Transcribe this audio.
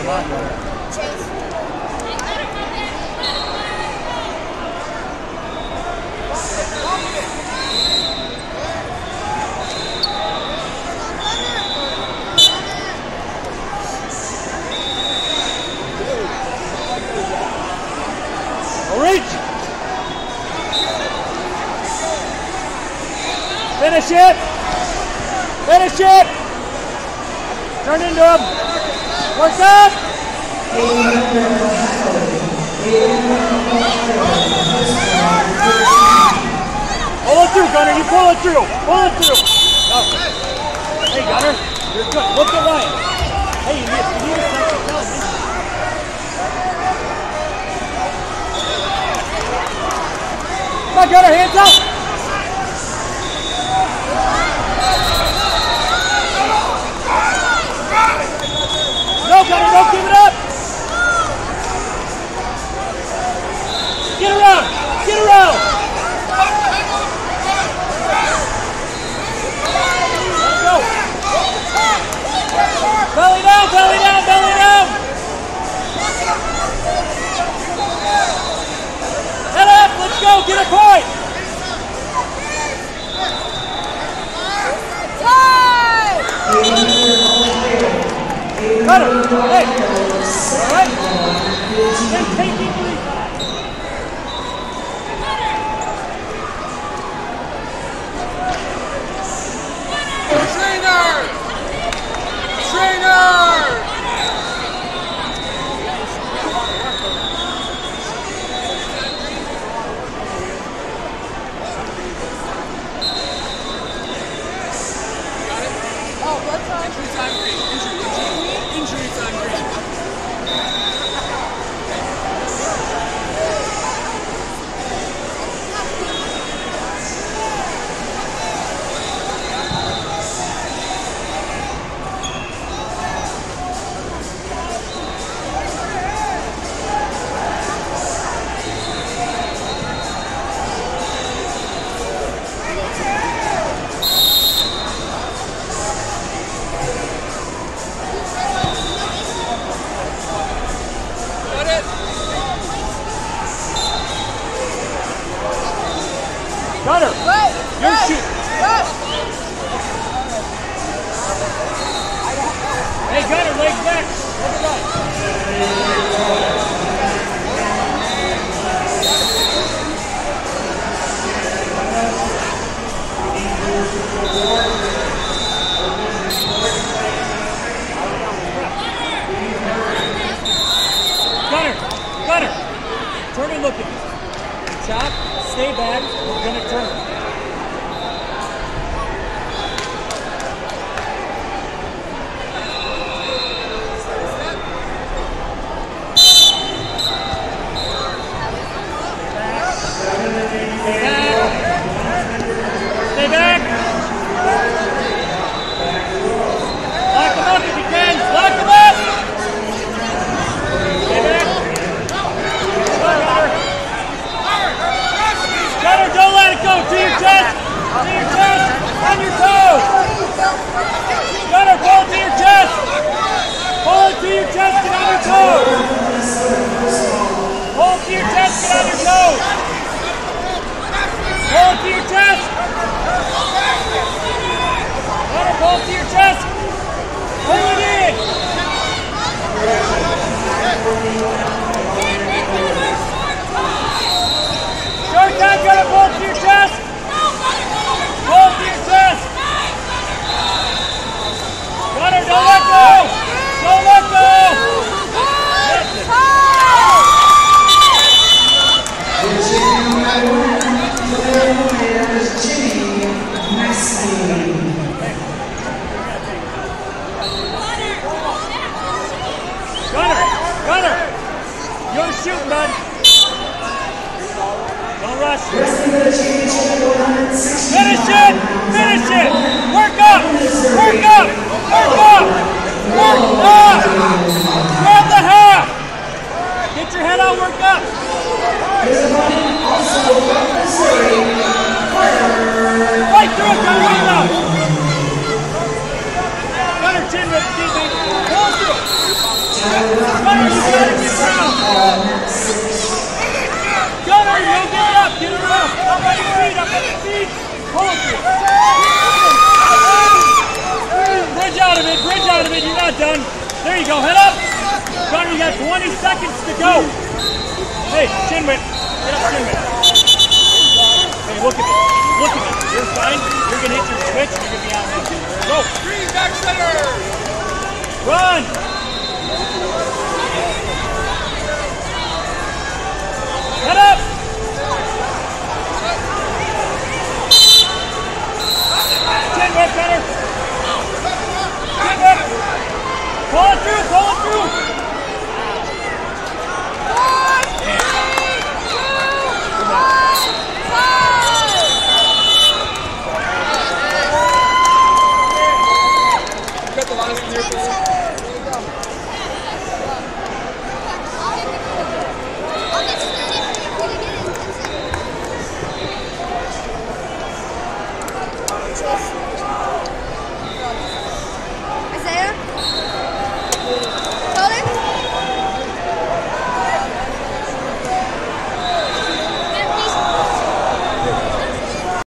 Reach! Finish it! Finish it! Turn into him! Work up! Pull it through, Gunner! You pull it through! Pull it through! Go. Hey, Gunner! You're good. Look at Ryan. Hey, you need a second. Tell me. Come on, Gunner, hands up! No, Gunner, don't give it up! Get around! Get around! Let's go! Belly down, belly down, belly down! Head up, let's go, get a point! Got him! Hey! Alright? Then take deep breath. Trainer! Trainer! Injury time green. Gunner, you're shooting. Hey, Gunner, legs back. Look at that. Gunner, turn and look at me. Chop, stay back, we're going to turn. Stay back. Lock him up if you can. Lock him up. Stay back. Gunner, don't let it go. To your chest. To your chest. On your toes. Gunner, pull it to your chest. Pull it to your chest. Get on your toes. Pull it to your chest. Get on your toes. Pull it to your chest. Gunner, pull it to your chest. Pull it in. Short time, Gunner, pull it to your chest. Pull it to your chest. Gunner, don't let go. Don't let go. Gunner, you're shooting, bud. Don't rush. Finish it! Finish it! Work up! Work up! Work up! Work up! Grab the half! Get your head out, work up! Fight through it, Gunner, right now! Gunner, chin, pull through it! Gunner, you got it, get down. Gunner, you'll get it up, get it up. Up on your feet, up on your feet. Hold it. Bridge out of it, you're not done. There you go, head up. Gunner, you got 20 seconds to go. Hey, chin whip, get up, chin whip. Hey, look at me, you're fine. You're gonna hit your switch, you're gonna be out there. Go. Green back center.